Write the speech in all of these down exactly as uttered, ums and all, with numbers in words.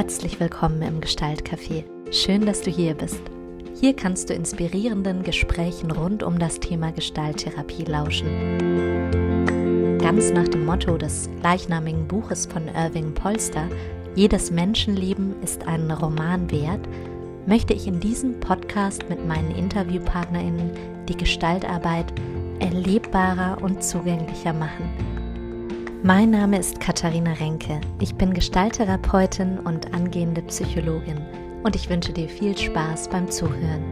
Herzlich willkommen im Gestaltcafé. Schön, dass du hier bist. Hier kannst du inspirierenden Gesprächen rund um das Thema Gestalttherapie lauschen. Ganz nach dem Motto des gleichnamigen Buches von Irving Polster, jedes Menschenleben ist ein Roman wert, möchte ich in diesem Podcast mit meinen InterviewpartnerInnen die Gestaltarbeit erlebbarer und zugänglicher machen. Mein Name ist Katharina Renke. Ich bin Gestalttherapeutin und angehende Psychologin und ich wünsche dir viel Spaß beim Zuhören.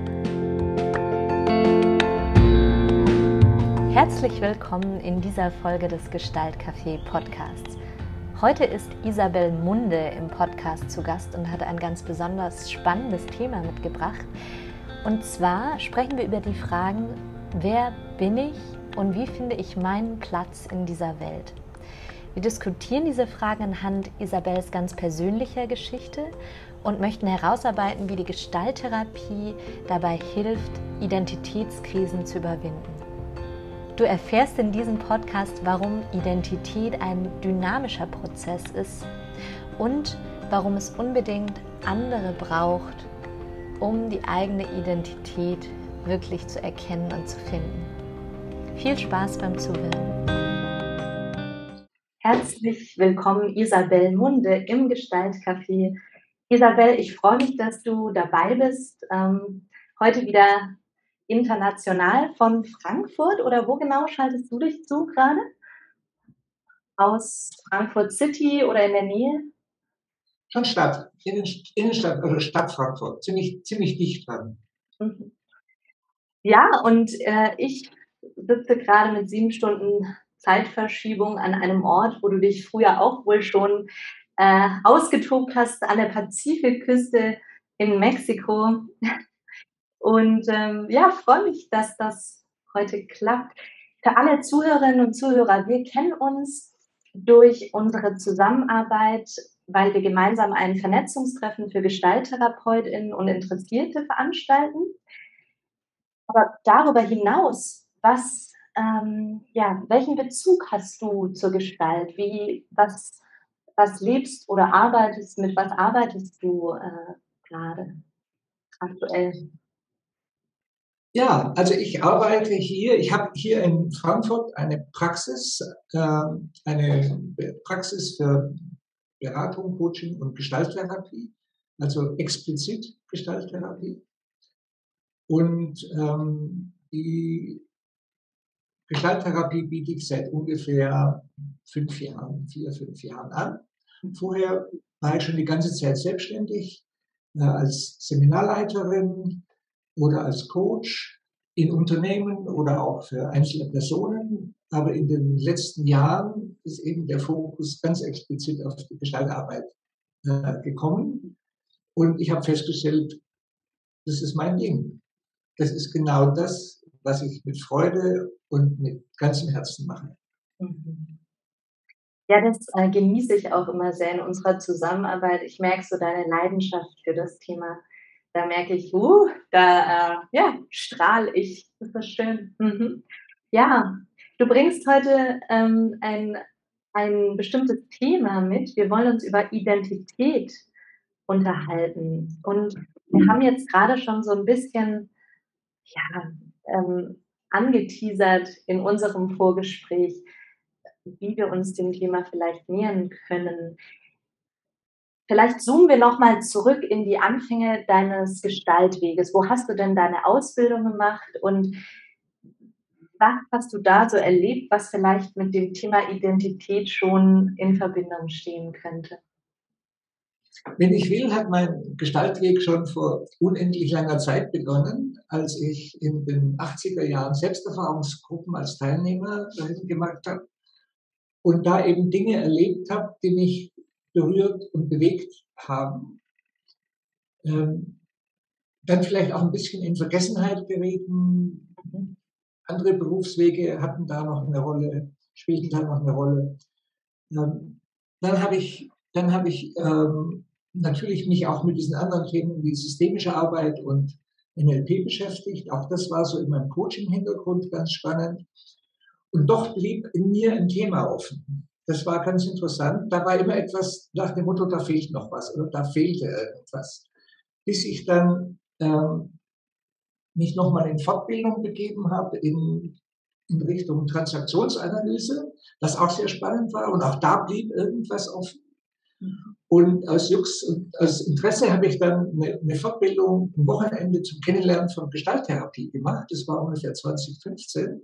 Herzlich willkommen in dieser Folge des Gestaltcafé Podcasts. Heute ist Isabel Munde im Podcast zu Gast und hat ein ganz besonders spannendes Thema mitgebracht. Und zwar sprechen wir über die Fragen, wer bin ich und wie finde ich meinen Platz in dieser Welt? Wir diskutieren diese Fragen anhand Isabels ganz persönlicher Geschichte und möchten herausarbeiten, wie die Gestalttherapie dabei hilft, Identitätskrisen zu überwinden. Du erfährst in diesem Podcast, warum Identität ein dynamischer Prozess ist und warum es unbedingt andere braucht, um die eigene Identität wirklich zu erkennen und zu finden. Viel Spaß beim Zuhören. Herzlich willkommen, Isabel Munde im Gestaltcafé. Isabel, ich freue mich, dass du dabei bist. Ähm, heute wieder international von Frankfurt, oder wo genau schaltest du dich zu gerade? Aus Frankfurt City oder in der Nähe? Schon Stadt, Innen, Innenstadt oder Stadt Frankfurt, ziemlich, ziemlich dicht dran. Mhm. Ja, und äh, ich sitze gerade mit sieben Stunden Zeitverschiebung an einem Ort, wo du dich früher auch wohl schon äh, ausgetobt hast, an der Pazifikküste in Mexiko. Und ähm, ja, freue mich, dass das heute klappt. Für alle Zuhörerinnen und Zuhörer, wir kennen uns durch unsere Zusammenarbeit, weil wir gemeinsam ein Vernetzungstreffen für GestalttherapeutInnen und Interessierte veranstalten. Aber darüber hinaus, was Ähm, ja, welchen Bezug hast du zur Gestalt? Wie, was, was lebst oder arbeitest, mit was arbeitest du äh, gerade aktuell? Ja, also ich arbeite hier, ich habe hier in Frankfurt eine Praxis, äh, eine Praxis für Beratung, Coaching und Gestalttherapie, also explizit Gestalttherapie. Und ähm, die Gestalttherapie biete ich seit ungefähr fünf Jahren, vier, fünf Jahren an. Vorher war ich schon die ganze Zeit selbstständig, äh, als Seminarleiterin oder als Coach in Unternehmen oder auch für einzelne Personen. Aber in den letzten Jahren ist eben der Fokus ganz explizit auf die Gestaltarbeit äh, gekommen. Und ich habe festgestellt, das ist mein Ding. Das ist genau das, was ich mit Freude und mit ganzem Herzen mache. Mhm. Ja, das äh, genieße ich auch immer sehr in unserer Zusammenarbeit. Ich merke so deine Leidenschaft für das Thema. Da merke ich, uh, da äh, ja, strahle ich. Das ist schön. Mhm. Ja, du bringst heute ähm, ein, ein bestimmtes Thema mit. Wir wollen uns über Identität unterhalten. Und wir haben jetzt gerade schon so ein bisschen ja, ähm, angeteasert in unserem Vorgespräch, wie wir uns dem Thema vielleicht nähern können. Vielleicht zoomen wir nochmal zurück in die Anfänge deines Gestaltweges. Wo hast du denn deine Ausbildung gemacht und was hast du da so erlebt, was vielleicht mit dem Thema Identität schon in Verbindung stehen könnte? Wenn ich will, hat mein Gestaltweg schon vor unendlich langer Zeit begonnen, als ich in den achtziger Jahren Selbsterfahrungsgruppen als Teilnehmer gemacht habe und da eben Dinge erlebt habe, die mich berührt und bewegt haben. Ähm, dann vielleicht auch ein bisschen in Vergessenheit gerieten. Mhm. Andere Berufswege hatten da noch eine Rolle, spielten da noch eine Rolle. Ähm, dann habe ich, dann habe ich ähm, natürlich mich auch mit diesen anderen Themen wie systemische Arbeit und N L P beschäftigt. Auch das war so in meinem Coaching-Hintergrund ganz spannend. Und doch blieb in mir ein Thema offen. das war ganz interessant. Da war immer etwas nach dem Motto, da fehlt noch was oder da fehlte irgendwas. Bis ich dann ähm, mich nochmal in Fortbildung begeben habe in, in Richtung Transaktionsanalyse, was auch sehr spannend war. Und auch da blieb irgendwas offen. Und aus Jux und aus Interesse habe ich dann eine, eine Fortbildung am Wochenende zum Kennenlernen von Gestalttherapie gemacht. Das war ungefähr zwanzig fünfzehn.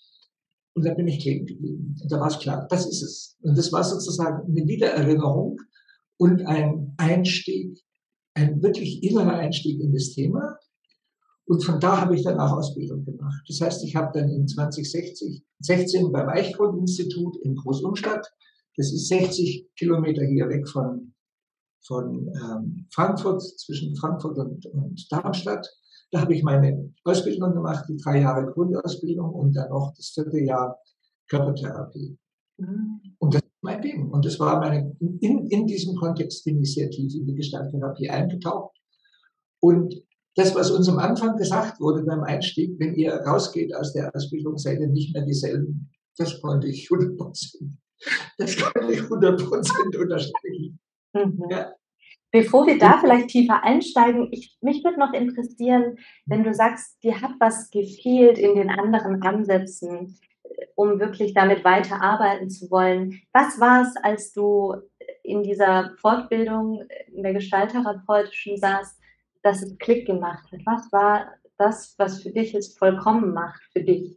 Und da bin ich kleben geblieben. Und da war es klar, das ist es. Und das war sozusagen eine Wiedererinnerung und ein Einstieg, ein wirklich innerer Einstieg in das Thema. Und von da habe ich dann auch Ausbildung gemacht. Das heißt, ich habe dann in zwanzig sechzehn beim Eichgrund-Institut in Großumstadt, das ist sechzig Kilometer hier weg von, von ähm, Frankfurt, zwischen Frankfurt und, und Darmstadt, da habe ich meine Ausbildung gemacht, die drei Jahre Grundausbildung und dann noch das vierte Jahr Körpertherapie. Mhm. Und das ist mein Ding. Und das war meine, in, in diesem Kontext bin ich sehr tief in die Gestalttherapie eingetaucht. Und das, was uns am Anfang gesagt wurde beim Einstieg, wenn ihr rausgeht aus der Ausbildung, seid ihr nicht mehr dieselben. Das konnte ich hundert Prozent, das konnte ich hundert Prozent unterstreichen. Mhm. Ja. Bevor wir da vielleicht tiefer einsteigen, ich, mich würde noch interessieren, wenn du sagst, dir hat was gefehlt in den anderen Ansätzen, um wirklich damit weiterarbeiten zu wollen. Was war es, als du in dieser Fortbildung, in der gestalttherapeutischen saßt, dass es Klick gemacht hat? Was war das, was für dich es vollkommen macht, für dich?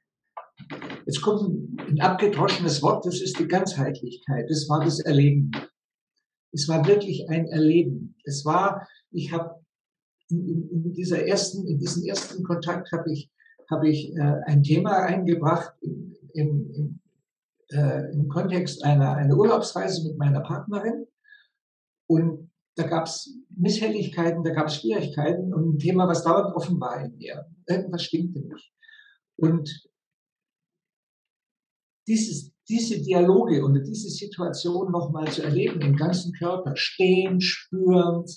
Jetzt kommt ein abgedroschenes Wort, das ist die Ganzheitlichkeit. Das war das Erleben. Es war wirklich ein Erleben. Es war, ich habe in, in, dieser ersten, in diesem ersten Kontakt habe ich, habe ich äh, ein Thema eingebracht in, in, in, äh, im Kontext einer, einer Urlaubsreise mit meiner Partnerin. Und da gab es Misshelligkeiten, da gab es Schwierigkeiten und ein Thema, was dauernd offen war in mir. Irgendwas stimmte nicht. Und dieses, diese Dialoge und diese Situation nochmal zu erleben, im ganzen Körper, stehend, spürend,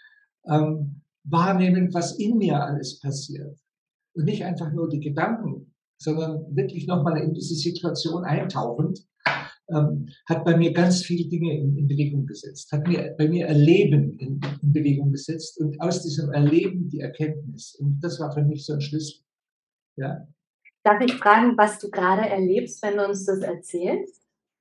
ähm, wahrnehmend, was in mir alles passiert. Und nicht einfach nur die Gedanken, sondern wirklich nochmal in diese Situation eintauchend, ähm, hat bei mir ganz viele Dinge in, in Bewegung gesetzt, hat mir, bei mir Erleben in, in Bewegung gesetzt und aus diesem Erleben die Erkenntnis. Und das war für mich so ein Schlüssel. Ja. Darf ich fragen, was du gerade erlebst, wenn du uns das erzählst?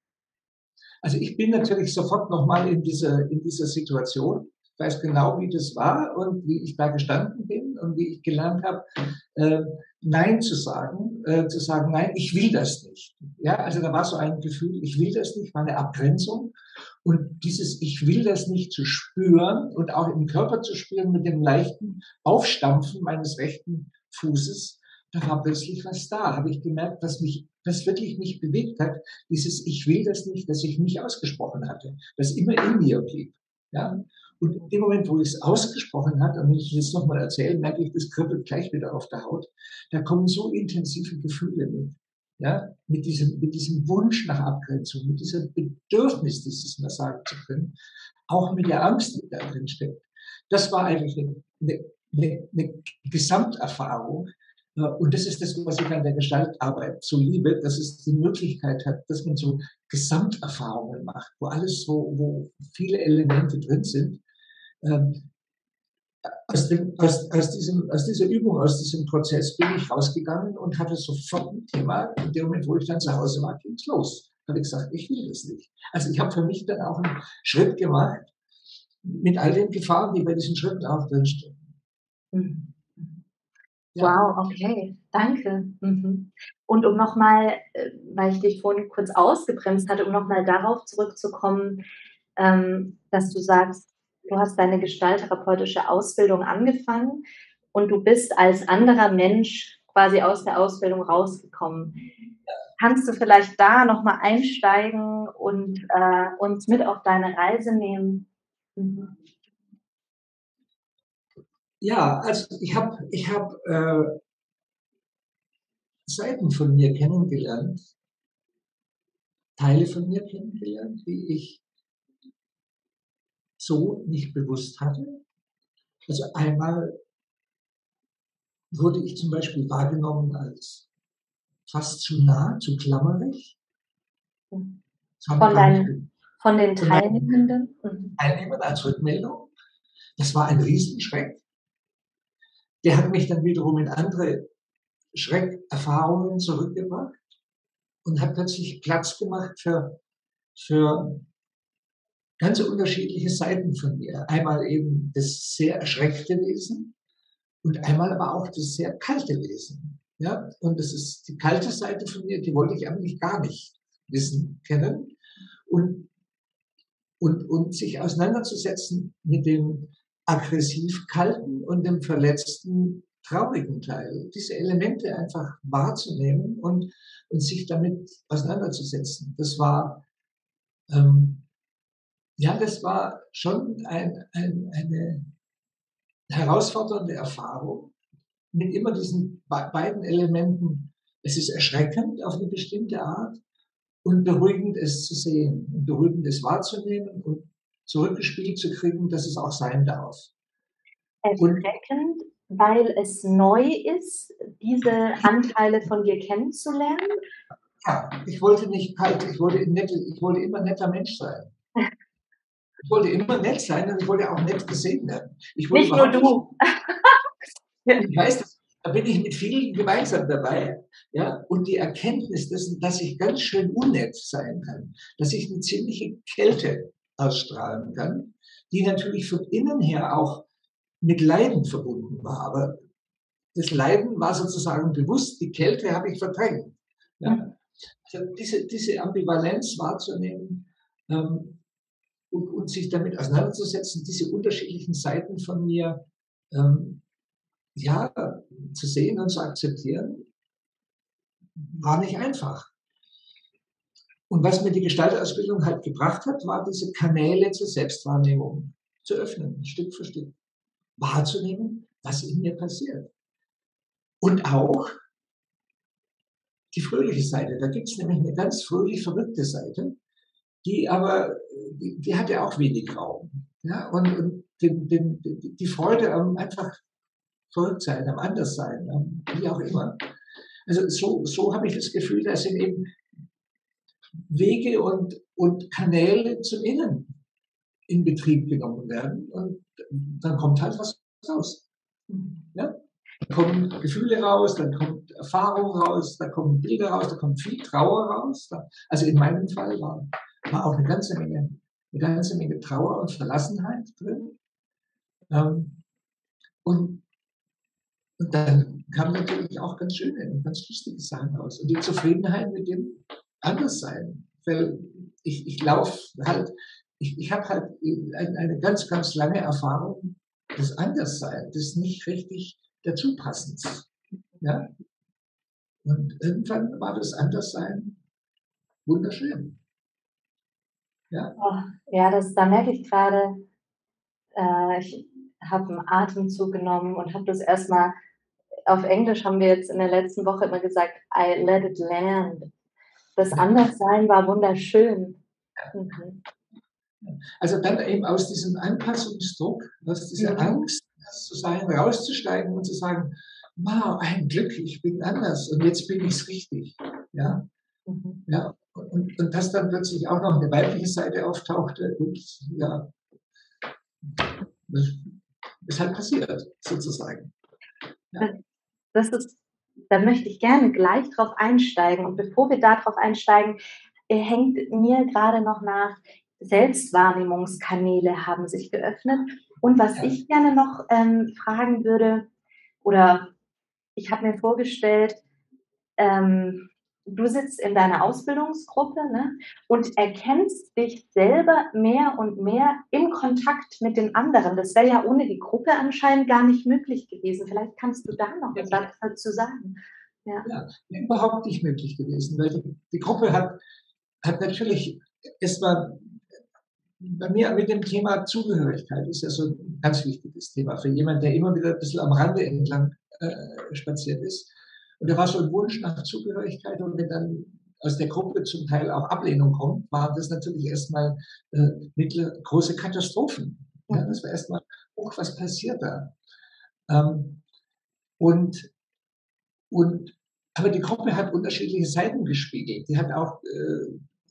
Also ich bin natürlich sofort nochmal in dieser, in dieser Situation. Ich weiß genau, wie das war und wie ich da gestanden bin und wie ich gelernt habe, äh, Nein zu sagen, äh, zu sagen, nein, ich will das nicht. Ja, also da war so ein Gefühl, ich will das nicht, war eine Abgrenzung. Und dieses Ich will das nicht zu spüren und auch im Körper zu spüren mit dem leichten Aufstampfen meines rechten Fußes, da war plötzlich was da. Habe ich gemerkt, was mich, was wirklich mich bewegt hat, dieses Ich will das nicht, das ich nicht ausgesprochen hatte, das immer in mir blieb. Ja? Und in dem Moment, wo ich es ausgesprochen habe, und wenn ich das nochmal erzähle, merke ich, das kribbelt gleich wieder auf der Haut. Da kommen so intensive Gefühle mit. Ja? Mit diesem, mit diesem Wunsch nach Abgrenzung, mit diesem Bedürfnis, dieses mal sagen zu können, auch mit der Angst, die da drin steckt. Das war eigentlich eine, eine, eine, eine Gesamterfahrung. Und das ist das, was ich an der Gestaltarbeit so liebe, dass es die Möglichkeit hat, dass man so Gesamterfahrungen macht, wo alles so, wo viele Elemente drin sind. Ähm, aus, dem, aus, aus, diesem, aus dieser Übung, aus diesem Prozess bin ich rausgegangen und hatte sofort ein Thema. In dem Moment, wo ich dann zu Hause war, ging es los. Habe ich gesagt, ich will das nicht. Also ich habe für mich dann auch einen Schritt gemacht mit all den Gefahren, die bei diesen Schritten auch drinstehen. Mhm. Ja. Wow, okay, danke. Mhm. Und um nochmal, weil ich dich vorhin kurz ausgebremst hatte, um nochmal darauf zurückzukommen, ähm, dass du sagst, du hast deine gestalttherapeutische Ausbildung angefangen und du bist als anderer Mensch quasi aus der Ausbildung rausgekommen. Kannst du vielleicht da nochmal einsteigen und äh, uns mit auf deine Reise nehmen? Mhm. Ja, also ich habe ich hab, äh, Seiten von mir kennengelernt, Teile von mir kennengelernt, die ich so nicht bewusst hatte. Also einmal wurde ich zum Beispiel wahrgenommen als fast zu nah, zu klammerig. Das war mir Von gar nicht deinen bewusst. von den Von meinen Teilnehmenden? Mhm. Teilnehmern als Rückmeldung. Das war ein Riesenschreck. Der hat mich dann wiederum in andere Schreckerfahrungen zurückgebracht und hat plötzlich Platz gemacht für, für ganz unterschiedliche Seiten von mir. Einmal eben das sehr erschreckte Wesen und einmal aber auch das sehr kalte Wesen. Ja? Und das ist die kalte Seite von mir, die wollte ich eigentlich gar nicht wissen, kennen. Und, und, und sich auseinanderzusetzen mit dem aggressiv kalten und dem verletzten traurigen Teil. Diese Elemente einfach wahrzunehmen und, und sich damit auseinanderzusetzen. Das war, ähm, ja, das war schon ein, ein, eine herausfordernde Erfahrung mit immer diesen beiden Elementen. Es ist erschreckend auf eine bestimmte Art und beruhigend, es zu sehen und beruhigend, es wahrzunehmen und zurückgespielt zu kriegen, dass es auch sein darf. Und Erschreckend, weil es neu ist, diese Anteile von dir kennenzulernen? ja, ich wollte nicht kalt, ich wollte, nett, ich wollte immer ein netter Mensch sein. Ich wollte immer nett sein und ich wollte auch nett gesehen werden. Ich wollte Nicht nur überhaupt nicht, du. ich weiß, das, da bin ich mit vielen gemeinsam dabei, ja, und die Erkenntnis dessen, dass ich ganz schön unnett sein kann, dass ich eine ziemliche Kälte ausstrahlen kann, die natürlich von innen her auch mit Leiden verbunden war, aber das Leiden war sozusagen bewusst, die Kälte habe ich verdrängt. Ja. Also diese, diese Ambivalenz wahrzunehmen ähm, und, und sich damit auseinanderzusetzen, diese unterschiedlichen Seiten von mir ähm, ja, zu sehen und zu akzeptieren, war nicht einfach. Und was mir die Gestaltausbildung halt gebracht hat, war diese Kanäle zur Selbstwahrnehmung zu öffnen, Stück für Stück. Wahrzunehmen, was in mir passiert. Und auch die fröhliche Seite. Da gibt es nämlich eine ganz fröhlich verrückte Seite, die aber, die, die hatte auch wenig Raum. Ja? Und, und den, den, die Freude am einfach verrückt sein, am Anderssein, am, wie auch immer. Also so, so habe ich das Gefühl, da sind eben Wege und, und Kanäle zum Innen in Betrieb genommen werden und dann kommt halt was raus. Ja? Da kommen Gefühle raus, dann kommt Erfahrung raus, da kommen Bilder raus, da kommt viel Trauer raus. Also in meinem Fall war, war auch eine ganze Menge, eine ganze Menge Trauer und Verlassenheit drin. Ähm, und, und dann kamen natürlich auch ganz schöne und ganz lustige Sachen raus. Und die Zufriedenheit mit dem Anderssein. Weil ich, ich laufe halt, ich, ich habe halt eine, eine ganz, ganz lange Erfahrung des Andersseins, des nicht richtig Dazupassens. Ja? Und irgendwann war das Anderssein wunderschön. Ja, Oh, ja, das, da merke ich gerade, äh, ich habe einen Atemzug genommen und habe das erstmal, auf Englisch haben wir jetzt in der letzten Woche immer gesagt, I let it land. Das ja. Anderssein war wunderschön. Mhm. Also dann eben aus diesem Anpassungsdruck, aus dieser Mhm. Angst, das zu sein, rauszusteigen und zu sagen, wow, ein Glück, ich bin anders und jetzt bin ich es richtig. Ja, Mhm. ja. Und, und dass dann plötzlich auch noch eine weibliche Seite auftauchte und ja, das ist halt passiert, sozusagen. Ja. Das ist, da möchte ich gerne gleich drauf einsteigen. Und bevor wir da drauf einsteigen, äh, hängt mir gerade noch nach, Selbstwahrnehmungskanäle haben sich geöffnet. Und was Ja. ich gerne noch ähm, fragen würde, oder ich habe mir vorgestellt, ähm, du sitzt in deiner Ausbildungsgruppe, ne, und erkennst dich selber mehr und mehr im Kontakt mit den anderen. Das wäre ja ohne die Gruppe anscheinend gar nicht möglich gewesen. Vielleicht kannst du da noch Ja. einen Satz dazu sagen. Ja. Ja, überhaupt nicht möglich gewesen, weil die, die Gruppe hat, hat natürlich erstmal bei mir mit dem Thema Zugehörigkeit ist ja so ein ganz wichtiges Thema für jemanden, der immer wieder ein bisschen am Rande entlang äh, spaziert ist. Und da war so ein Wunsch nach Zugehörigkeit und wenn dann aus der Gruppe zum Teil auch Ablehnung kommt, waren das natürlich erstmal äh, mittel, große Katastrophen. Ja, das war erstmal, oh, was passiert da? Ähm, und, und, aber die Gruppe hat unterschiedliche Seiten gespiegelt. Die hat auch äh,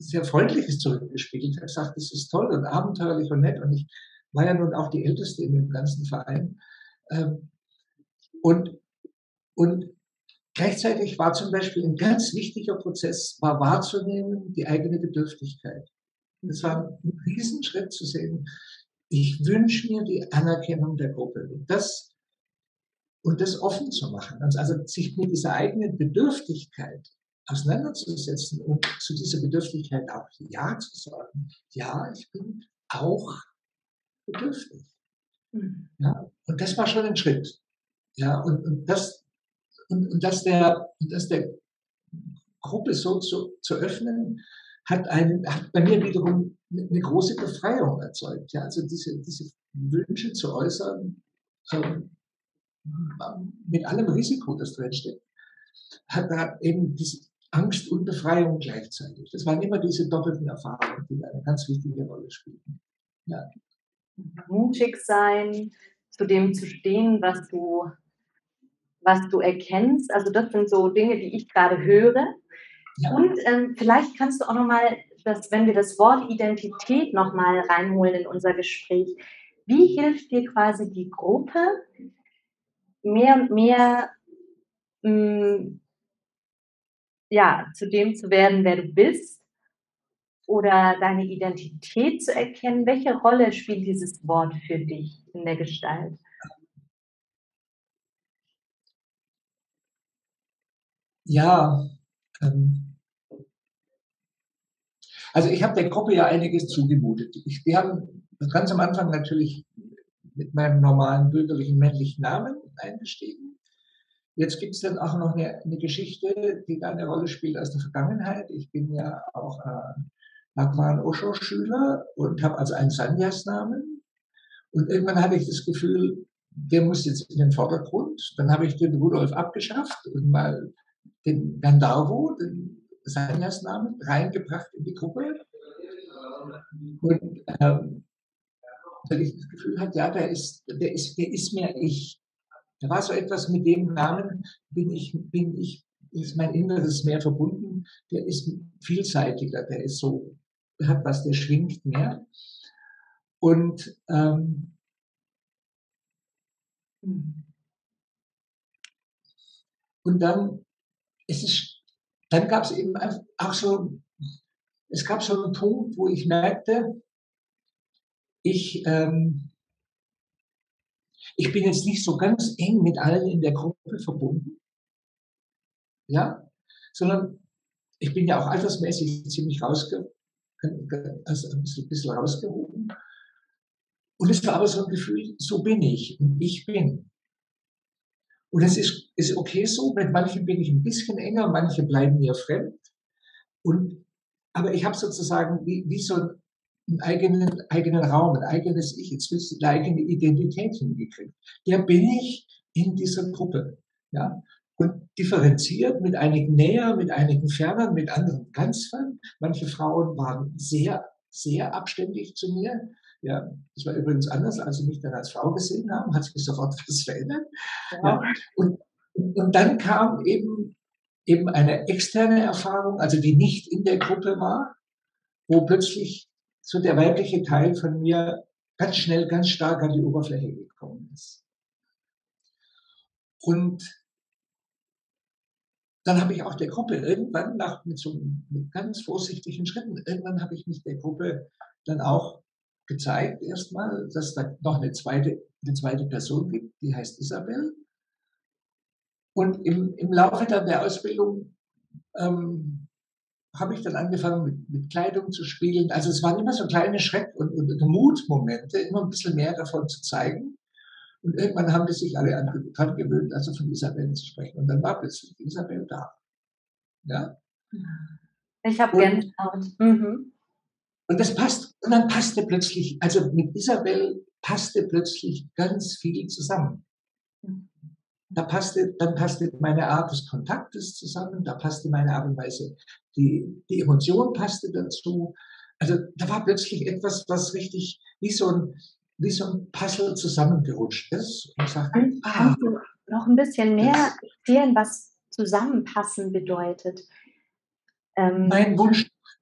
sehr Freundliches zurückgespiegelt. Er hat gesagt, das ist toll und abenteuerlich und nett. Und ich war ja nun auch die Älteste in dem ganzen Verein. Ähm, und, und gleichzeitig war zum Beispiel ein ganz wichtiger Prozess, war wahrzunehmen, die eigene Bedürftigkeit. Das war ein Riesenschritt zu sehen. Ich wünsche mir die Anerkennung der Gruppe. Und das, und das offen zu machen. Also, also sich mit dieser eigenen Bedürftigkeit auseinanderzusetzen und zu dieser Bedürftigkeit auch Ja zu sagen. Ja, ich bin auch bedürftig. Mhm. Ja, und das war schon ein Schritt. Ja, und, und, das, und, und das der, das der Gruppe so zu, zu öffnen, hat, einen, hat bei mir wiederum eine große Befreiung erzeugt. Ja, also diese, diese Wünsche zu äußern, ähm, mit allem Risiko, das drinsteckt, hat, hat eben diese Angst und Befreiung gleichzeitig. Das waren immer diese doppelten Erfahrungen, die eine ganz wichtige Rolle spielen. Ja. Mutig sein, zu dem zu stehen, was du, was du erkennst. Also das sind so Dinge, die ich gerade höre. Ja. Und ähm, vielleicht kannst du auch nochmal, wenn wir das Wort Identität nochmal reinholen in unser Gespräch, wie hilft dir quasi die Gruppe, mehr und mehr mh, ja, zu dem zu werden, wer du bist oder deine Identität zu erkennen? Welche Rolle spielt dieses Wort für dich in der Gestalt? Ja, ähm, also ich habe der Gruppe ja einiges zugemutet. Ich, wir haben ganz am Anfang natürlich mit meinem normalen bürgerlichen männlichen Namen eingestiegen. Jetzt gibt es dann auch noch eine, eine Geschichte, die da eine Rolle spielt aus der Vergangenheit. Ich bin ja auch äh, Bhagwan Osho-Schüler und habe also einen Sannyas-Namen. Und irgendwann hatte ich das Gefühl, der muss jetzt in den Vordergrund. Dann habe ich den Rudolf abgeschafft und mal den Gandharvo, den Sannyas-Namen, reingebracht in die Gruppe. Und ähm, weil ich das Gefühl hatte, ja, der ist, der ist, der ist mehr ich. Da war so etwas mit dem Namen, bin ich, bin ich, ist mein Inneres mehr verbunden, der ist vielseitiger, der ist so, der hat was, der schwingt mehr. Und, ähm, und dann ist es, dann gab es eben auch so, es gab so einen Punkt, wo ich merkte, ich, ähm, ich bin jetzt nicht so ganz eng mit allen in der Gruppe verbunden, ja, sondern ich bin ja auch altersmäßig ziemlich rausge, also ein bisschen, ein bisschen rausgehoben. Und es war aber so ein Gefühl, so bin ich und ich bin. Und es ist, ist okay so, mit manchen bin ich ein bisschen enger, manche bleiben mir fremd. Und, aber ich habe sozusagen wie, wie so einen eigenen, eigenen Raum, ein eigenes Ich, jetzt willst du eine eigene Identität hingekriegt. Der bin ich in dieser Gruppe. Ja? Und differenziert mit einigen näher, mit einigen ferner, mit anderen ganz fern. Manche Frauen waren sehr, sehr abständig zu mir. Ja, das war übrigens anders, als sie mich dann als Frau gesehen haben, hat sich sofort was verändert. Ja. Ja. Und, und dann kam eben, eben eine externe Erfahrung, also die nicht in der Gruppe war, wo plötzlich so der weibliche Teil von mir ganz schnell, ganz stark an die Oberfläche gekommen ist. Und dann habe ich auch der Gruppe irgendwann nach, mit so mit ganz vorsichtigen Schritten, irgendwann habe ich mich der Gruppe dann auch gezeigt erstmal, dass es da noch eine zweite, eine zweite Person gibt, die heißt Isabel. Und im, im Laufe dann der Ausbildung ähm, habe ich dann angefangen mit, mit Kleidung zu spielen. Also es waren immer so kleine Schreck- und, und, und Mutmomente, immer ein bisschen mehr davon zu zeigen. Und irgendwann haben die sich alle daran gewöhnt, also von Isabel zu sprechen. Und dann war plötzlich Isabel da. Ja? Ich habe Gänsehaut. Mhm. Und das passt, und dann passte plötzlich, also mit Isabel passte plötzlich ganz viel zusammen. Da passte, dann passte meine Art des Kontaktes zusammen, da passte meine Art und Weise, die, die Emotion passte dazu. Also da war plötzlich etwas, was richtig wie so ein, wie so ein Puzzle zusammengerutscht ist. Und ich sagte, Kannst, ah, kannst du noch ein bisschen mehr erzählen, was zusammenpassen bedeutet? Ähm, mein Wunsch,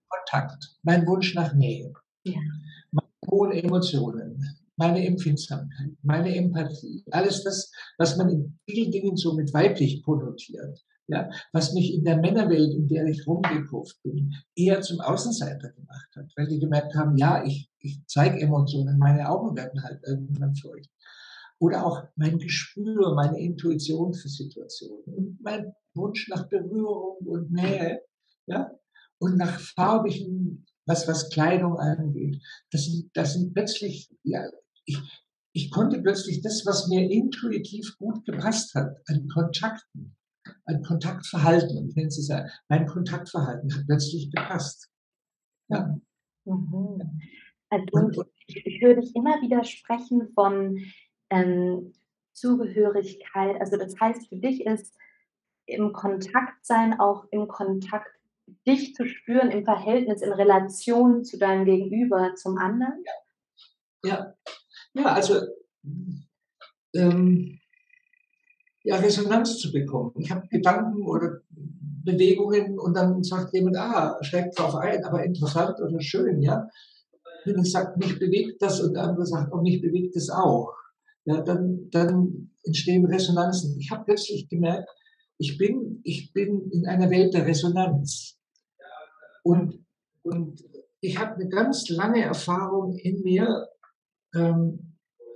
Kontakt, mein Wunsch nach Nähe, Ja. meine hohen Emotionen, meine Empfindsamkeit, meine Empathie, alles das, was man in vielen Dingen so mit weiblich konnotiert, ja, was mich in der Männerwelt, in der ich rumgekurvt bin, eher zum Außenseiter gemacht hat, weil die gemerkt haben, ja, ich ich zeige Emotionen, meine Augen werden halt irgendwann feucht. Oder auch mein Gespür, meine Intuition für Situationen und mein Wunsch nach Berührung und Nähe, ja, und nach farbigen, was was Kleidung angeht. Das sind das sind plötzlich, ja, ich ich konnte plötzlich das, was mir intuitiv gut gepasst hat an Kontakten, an Kontaktverhalten, ich nenne es jetzt ja, mein Kontaktverhalten hat plötzlich gepasst. Ja. Mhm. Mhm. Also, Und und und ich ich höre dich immer wieder sprechen von, ähm, Zugehörigkeit. Also, das heißt, für dich ist im Kontakt sein auch im Kontakt dich zu spüren im Verhältnis, in Relation zu deinem Gegenüber, zum anderen? ja, ja, also, ähm ja, Resonanz zu bekommen. Ich habe Gedanken oder Bewegungen und dann sagt jemand: „Ah, schlägt drauf ein, aber interessant oder schön“, ja? Wenn ich sage: „Mich bewegt das“ und der andere sagt: „Oh, mich bewegt das auch“, ja, dann dann entstehen Resonanzen. Ich habe plötzlich gemerkt, ich bin ich bin in einer Welt der Resonanz. Mhm. Und und ich habe 'ne ganz lange Erfahrung in mir, ähm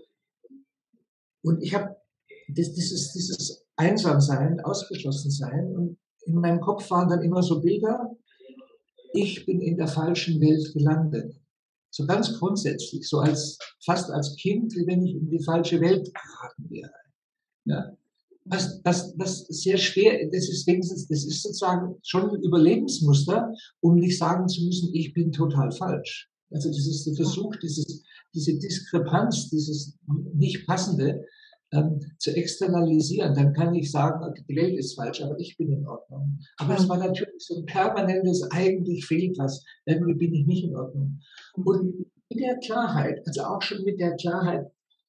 und ich habe das dieses dieses Einsamsein, Ausgeschlossensein und in meinem Kopf waren dann immer so Bilder: „Ich bin in der falschen Welt gelandet.“ So ganz grundsätzlich, so als fast als Kind, wie wenn ich in die falsche Welt geraten wäre, ja? Was was was sehr schwer das ist wenigstens das ist sozusagen schon 'n Überlebensmuster, um nicht sagen zu müssen: „Ich bin total falsch.“ Also, das ist der Mhm. Versuch, dieses diese Diskrepanz, dieses Nicht-Passende, ähm, zu externalisieren. Dann kann ich sagen: „Okay, die Welt ist falsch, aber ich bin in Ordnung.“ Aber es war Mhm. natürlich so 'n permanentes: „Eigentlich fehlt was. Irgendwie bin ich nicht in Ordnung.“ Mhm. Und mit der Klarheit, also auch schon mit der Klarheit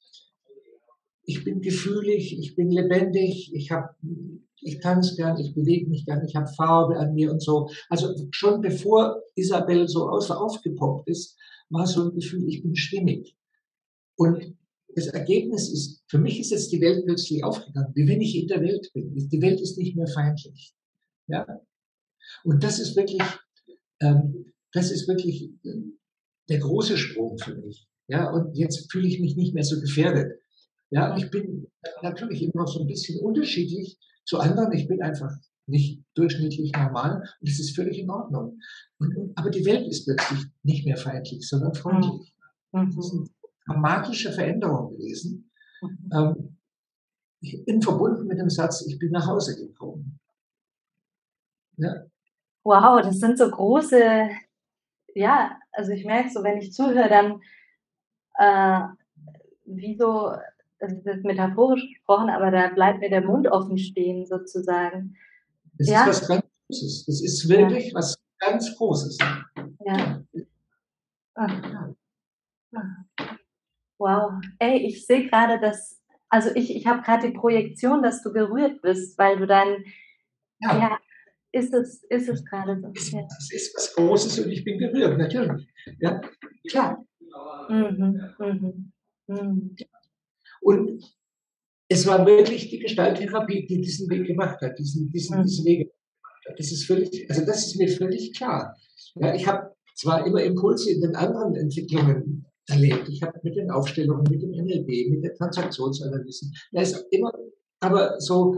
ich bin gefühlig, ich bin lebendig, ich habe ich tanze gern, ich bewege mich gern, ich habe Farbe an mir und so. Also, schon bevor Isabel so aus aufgepoppt ist, war so 'n Gefühl, ich bin stimmig. Und das Ergebnis ist für mich ist jetzt die Welt plötzlich aufgegangen, wie wenn ich in der Welt bin. Die Welt ist nicht mehr feindlich, ja? Und das ist wirklich ähm, das ist wirklich, äh, der große Sprung für mich, ja? Und jetzt fühle ich mich nicht mehr so gefährdet. Ja, Mhm. ich bin natürlich immer noch so 'n bisschen unterschiedlich zu anderen. Ich bin einfach nicht durchschnittlich normal und das ist völlig in Ordnung. Und und aber die Welt ist plötzlich nicht mehr feindlich, sondern Mhm. freundlich. Das ist 'ne Mhm. dramatische Veränderung gewesen. Mhm. Ähm, ich bin verbunden mit dem Satz: „Ich bin nach Hause gekommen.“ Ja, Wow, das sind so große, ja, also, ich merke so, wenn ich zuhöre, dann, äh, wie so, das ist jetzt metaphorisch gesprochen, aber da bleibt mir der Mund offen stehen sozusagen. das ist Ja, was ganz Großes. Das ist ja, wirklich was ganz Großes. ja. Ja, Ah, ja, ah. Wow. Ey, ich sehe grade, dass, also, ich ich habe grad die Projektion, dass du gerührt bist, weil du dann, ja, ja, ist es ist es grade so? es Ja. es ist was Großes und ich bin gerührt, natürlich. Ja, klar. Mhm, mhm, mhm. Und es war wirklich die Gestalttherapie, die diesen Weg gemacht hat, diesen diesen diese Mhm, Wege gemacht hat. Das ist völlig also, das ist mir völlig klar. Ja, ich habe zwar immer Impulse in den anderen Entwicklungen erlebt. Ich habe mit den Aufstellungen, mit dem N L P, mit der Transaktionsanalyse, da ist immer aber so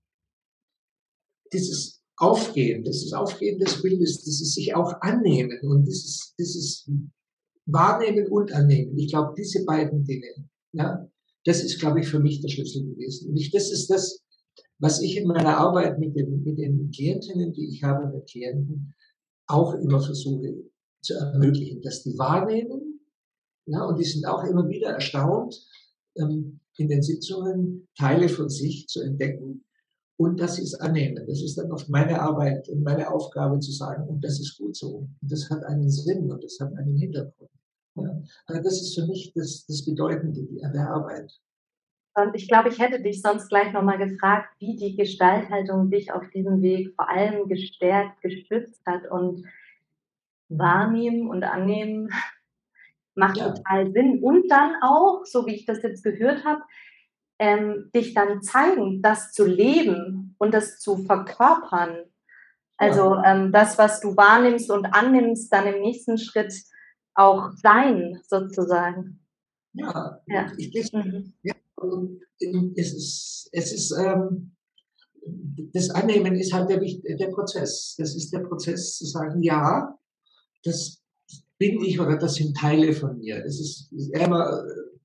dieses Aufgehen, dieses Aufgehen des Bildes, dieses sich auch annehmen und dieses dieses Wahrnehmen und annehmen. Ich glaube, diese beiden Dinge, ja, das ist, glaube ich, für mich der Schlüssel gewesen. Und ich das ist das, was ich in meiner Arbeit mit den mit den Klientinnen, die ich habe, mit Klienten, auch immer versuche zu ermöglichen, dass die wahrnehmen, ja, und die sind auch immer wieder erstaunt, ähm, in den Sitzungen Teile von sich zu entdecken und dass sie es annehmen. Das ist dann oft meine Arbeit und meine Aufgabe zu sagen: „Und das ist gut so. Und das hat einen Sinn und das hat einen Hintergrund.“ Ja, mhm. also das ist für mich das das Bedeutende der Arbeit. Und ich glaube, ich hätte dich sonst gleich noch mal gefragt, wie die Gestalthaltung dich auf diesem Weg vor allem gestärkt, gestützt hat und wahrnehmen und annehmen macht Ja, total Sinn. Und dann auch, so wie ich das jetzt gehört habe, ähm, dich dann zeigen, das zu leben und das zu verkörpern. ja, Also, ähm, das, was du wahrnimmst und annimmst, dann im nächsten Schritt auch sein sozusagen. ja. Ja. Ich, das, Mhm. ja, und es ist, es ist, ähm, das Annehmen ist halt der, Wicht- der Prozess. Das ist der Prozess zu sagen, ja, das bin ich oder das sind Teile von mir. Das ist, ist immer,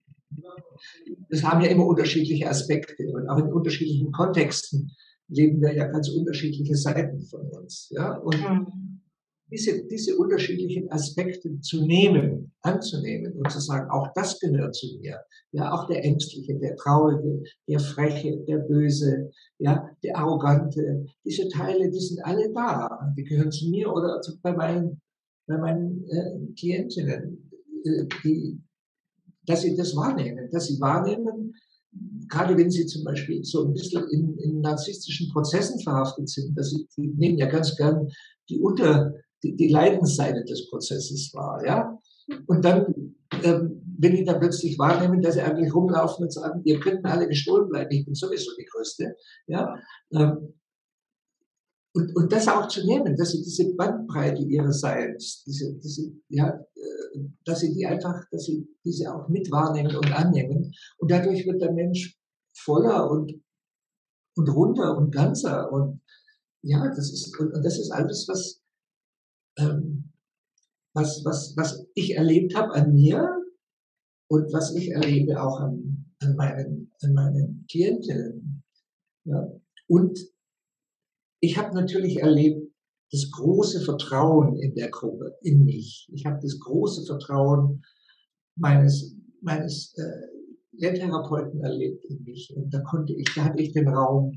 das haben ja immer unterschiedliche Aspekte und auch in unterschiedlichen Kontexten leben wir ja ganz unterschiedliche Seiten von uns. Ja? Und Mhm. diese, diese unterschiedlichen Aspekte zu nehmen, anzunehmen und zu sagen, auch das gehört zu mir. Ja, auch der Ängstliche, der Traurige, der Freche, der Böse, ja, der Arrogante, diese Teile, die sind alle da. Die gehören zu mir oder zu, bei meinen, bei meinen äh, Klientinnen, äh, die, dass sie das wahrnehmen, dass sie wahrnehmen, gerade wenn sie zum Beispiel so ein bisschen in, in narzisstischen Prozessen verhaftet sind, dass sie, die nehmen ja ganz gern die Unter, die, die Leidensseite des Prozesses wahr, ja. Und dann, ähm, wenn die dann plötzlich wahrnehmen, dass sie eigentlich rumlaufen und sagen, ihr könnt mir alle gestohlen bleiben, ich bin sowieso die Größte, ja, ähm, und, und das auch zu nehmen, dass sie diese Bandbreite ihres Seins, diese, diese, ja, äh, dass sie die einfach, dass sie diese auch mit wahrnehmen und annehmen. Und dadurch wird der Mensch voller und, und runder und ganzer. Und ja, das ist, und, und das ist alles, was, ähm, was, was, was ich erlebt habe an mir und was ich erlebe auch an, an, meinen, an meinen Klientinnen. Ja. Und ich habe natürlich erlebt, das große Vertrauen in der Gruppe, in mich. Ich habe das große Vertrauen meines, meines äh, Lehrtherapeuten erlebt in mich. Und da konnte ich, da hatte ich den Raum,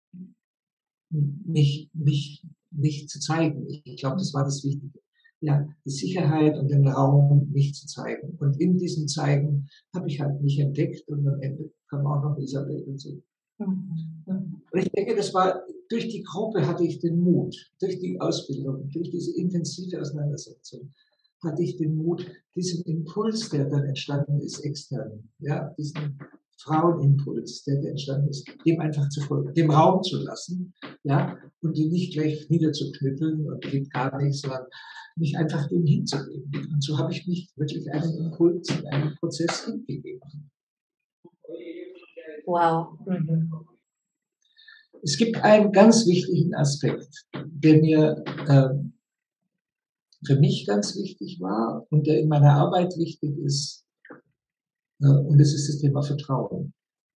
mich, mich, mich zu zeigen. Ich glaube, das war das Wichtige. Ja, die Sicherheit und den Raum, mich zu zeigen. Und in diesem Zeigen habe ich halt mich entdeckt und am Ende kam auch noch Isabel dazu. Mhm. Mhm. Und ich denke, das war, durch die Gruppe hatte ich den Mut, durch die Ausbildung, durch diese intensive Auseinandersetzung, hatte ich den Mut, diesen Impuls, der dann entstanden ist, extern, ja, diesen Frauenimpuls, der, der entstanden ist, dem einfach zu folgen, dem Raum zu lassen, ja, und ihn nicht gleich niederzuknüppeln und geht gar nicht, sondern mich einfach dem hinzugeben. Und so habe ich mich wirklich einen Impuls, einen Prozess hingegeben. Wow. Mhm. Es gibt einen ganz wichtigen Aspekt, der mir ähm, für mich ganz wichtig war und der in meiner Arbeit wichtig ist. Äh, und das ist das Thema Vertrauen.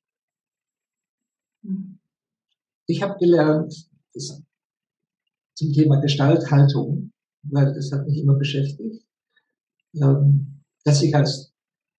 Mhm. Ich habe gelernt, das zum Thema Gestalthaltung, weil das hat mich immer beschäftigt, ähm, dass ich als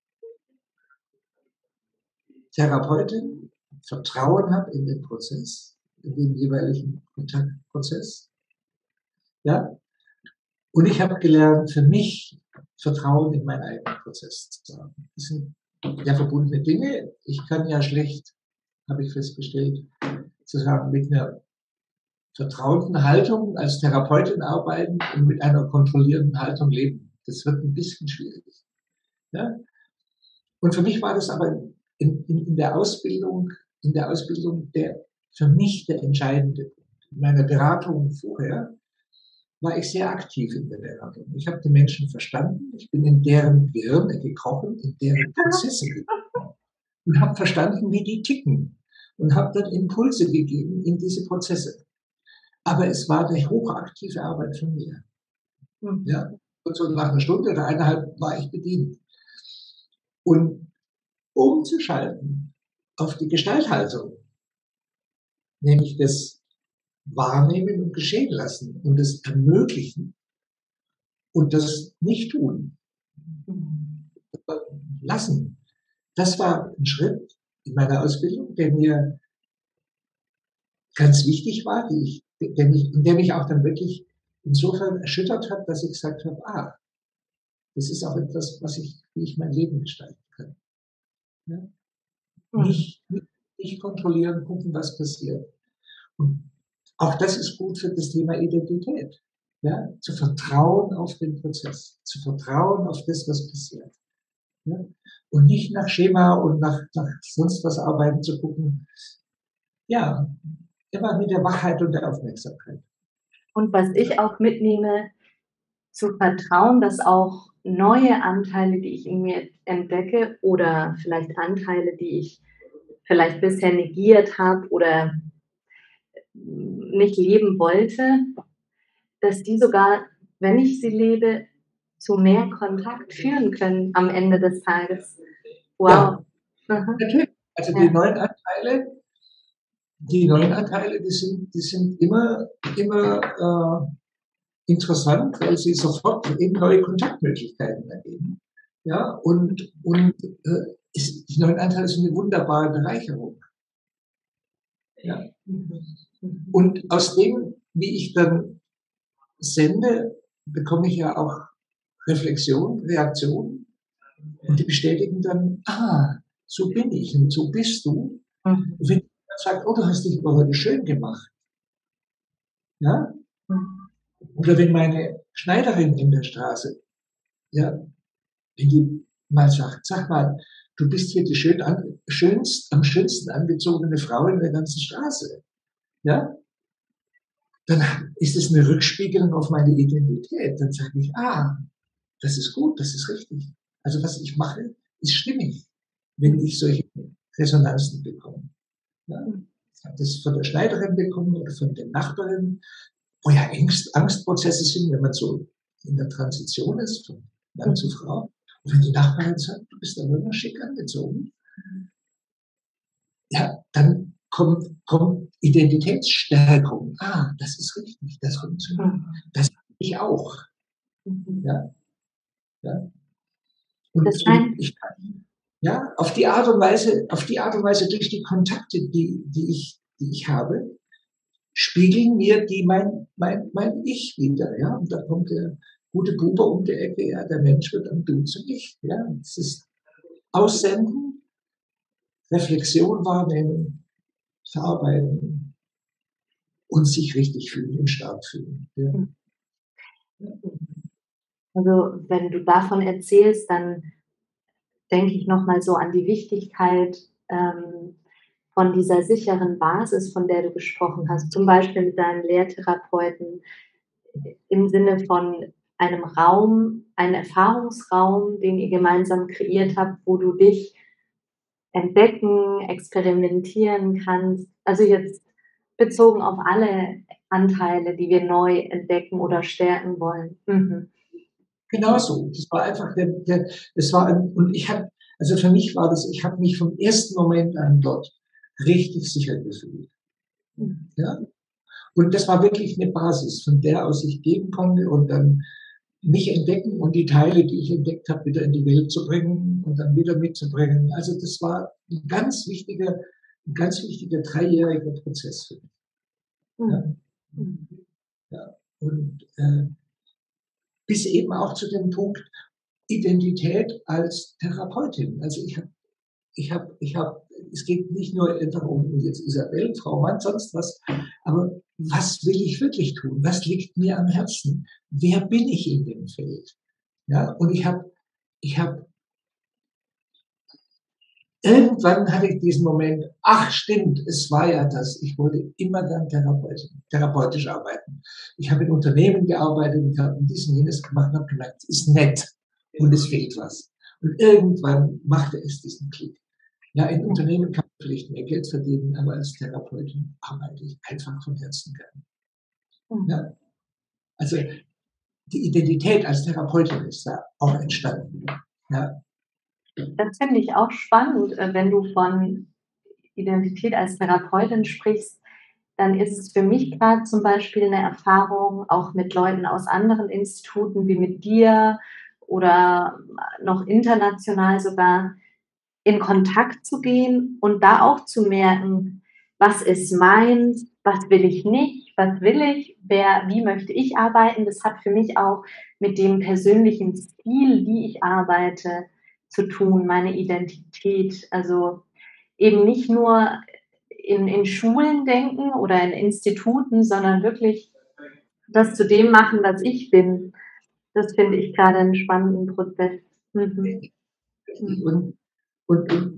Therapeutin Vertrauen habe in den Prozess, in den jeweiligen Kontaktprozess. Ja? Und ich habe gelernt, für mich Vertrauen in meinen eigenen Prozess zu haben. Das sind ja verbundene Dinge. Ich kann ja schlecht, habe ich festgestellt, zusammen mit einer vertrauten Haltung als Therapeutin arbeiten und mit einer kontrollierenden Haltung leben. Das wird ein bisschen schwierig. Ja? Und für mich war das aber in, in, in der Ausbildung, in der Ausbildung der, für mich der entscheidende Punkt. In meiner Beratung vorher war ich sehr aktiv in der Beratung. Ich habe die Menschen verstanden, ich bin in deren Gehirne gekrochen, in deren Prozesse gekrochen und habe verstanden, wie die ticken und habe dann Impulse gegeben in diese Prozesse. Aber es war eine hochaktive Arbeit von mir. Mhm. Ja? Und so nach einer Stunde oder eineinhalb war ich bedient. Und umzuschalten auf die Gestalthaltung, nämlich das Wahrnehmen und Geschehen lassen und das Ermöglichen und das Nicht-Tun Mhm. lassen. Das war ein Schritt in meiner Ausbildung, der mir ganz wichtig war, die ich, der, mich, der mich auch dann wirklich insofern erschüttert hat, dass ich gesagt habe, ah, das ist auch etwas, was ich, wie ich mein Leben gestalten kann. Ja? Mhm. Nicht, nicht, nicht kontrollieren, gucken, was passiert. Und auch das ist gut für das Thema Identität. Ja, zu vertrauen auf den Prozess, zu vertrauen auf das, was passiert. Ja? Und nicht nach Schema und nach, nach sonst was arbeiten zu gucken. Ja, immer mit der Wachheit und der Aufmerksamkeit. Und was ich auch mitnehme, zu vertrauen, dass auch neue Anteile, die ich in mir entdecke oder vielleicht Anteile, die ich vielleicht bisher negiert habe oder nicht leben wollte, dass die sogar, wenn ich sie lebe, zu mehr Kontakt führen können am Ende des Tages. Ja, Wow. Mhm. natürlich. Also die Ja. neuen Anteile, die neuen Anteile, die sind, die sind immer, immer äh, interessant, weil sie sofort eben neue Kontaktmöglichkeiten ergeben. Ja, und, und äh, ist, die neuen Anteile sind eine wunderbare Bereicherung. Ja. Und aus dem, wie ich dann sende, bekomme ich ja auch Reflexion, Reaktion und die bestätigen dann, ah, so bin ich und so bist du. Mhm. Und wenn jemand sagt, oh, du hast dich aber heute schön gemacht, ja, Mhm. oder wenn meine Schneiderin in der Straße, ja, wenn die mal sagt, sag mal, du bist hier die schön an, schönst, am schönsten angezogene Frau in der ganzen Straße, ja, dann ist es eine Rückspiegelung auf meine Identität. Dann sage ich, ah, das ist gut, das ist richtig. Also was ich mache, ist stimmig, wenn ich solche Resonanzen bekomme. Ja, ich habe das von der Schneiderin bekommen oder von den Nachbarin, wo ja Angst, Angstprozesse sind, wenn man so in der Transition ist, von Mann zu Frau. Und wenn die Nachbarin sagt, du bist aber immer schick angezogen, ja, dann kommt, kommt Identitätsstärkung. Ah, das ist richtig, das funktioniert. Das habe ich auch. Ja, ja. Und, Das und heißt, ich kann, ja, auf die Art und Weise, auf die Art und Weise durch die Kontakte, die, die ich, die ich habe, spiegeln mir die mein, mein, mein Ich wieder, ja. Und da kommt der gute Bube um die Ecke, ja, der Mensch wird am Du zu Ich, ja. Es ist Aussenden, Reflexion wahrnehmen, verarbeiten und sich richtig fühlen und stark fühlen. Ja. also wenn du davon erzählst, dann denke ich nochmal so an die Wichtigkeit ähm, von dieser sicheren Basis, von der du gesprochen hast, zum Beispiel mit deinem Lehrtherapeuten, im Sinne von einem Raum, einen Erfahrungsraum, den ihr gemeinsam kreiert habt, wo du dich entdecken, experimentieren kannst. Also jetzt bezogen auf alle Anteile, die wir neu entdecken oder stärken wollen. Mhm. Genau so. Das war einfach der, der das war ein, und ich habe, also für mich war das, ich habe mich vom ersten Moment an dort richtig sicher gefühlt. Mhm. Ja? Und das war wirklich eine Basis, von der aus ich geben konnte und dann mich entdecken und die Teile, die ich entdeckt habe, wieder in die Welt zu bringen und dann wieder mitzubringen. Also das war ein ganz wichtiger, ein ganz wichtiger dreijähriger Prozess für mich. Ja? Mhm. Ja. Und äh, bis eben auch zu dem Punkt Identität als Therapeutin. Also ich habe, ich habe, ich habe, es geht nicht nur einfach um jetzt Isabel, Frau Mann, sonst was, aber was will ich wirklich tun? Was liegt mir am Herzen? Wer bin ich in dem Feld? Ja, und ich habe, ich habe, irgendwann hatte ich diesen Moment, ach stimmt, es war ja das, ich wollte immer dann Therapeutin, therapeutisch arbeiten. Ich habe in Unternehmen gearbeitet, ich habe dies und jenes gemacht und habe gemerkt, es ist nett und es fehlt was. Und irgendwann machte es diesen Klick. Ja, in Unternehmen kann man vielleicht mehr Geld verdienen, aber als Therapeutin arbeite ich einfach von Herzen gern. Ja, also die Identität als Therapeutin ist da auch entstanden. Ja. Das finde ich auch spannend, äh, wenn du von Identität als Therapeutin sprichst, dann ist es für mich gerade zum Beispiel eine Erfahrung, auch mit Leuten aus anderen Instituten wie mit dir oder noch international sogar in Kontakt zu gehen und da auch zu merken, was ist meins, was will ich nicht, was will ich, wer, wie möchte ich arbeiten. Das hat für mich auch mit dem persönlichen Stil, wie ich arbeite, zu tun, meine Identität. Also eben nicht nur in, in Schulen denken oder in Instituten, sondern wirklich das zu dem machen, was ich bin. Das finde ich gerade einen spannenden Prozess. Mhm. Mhm. Und, und, und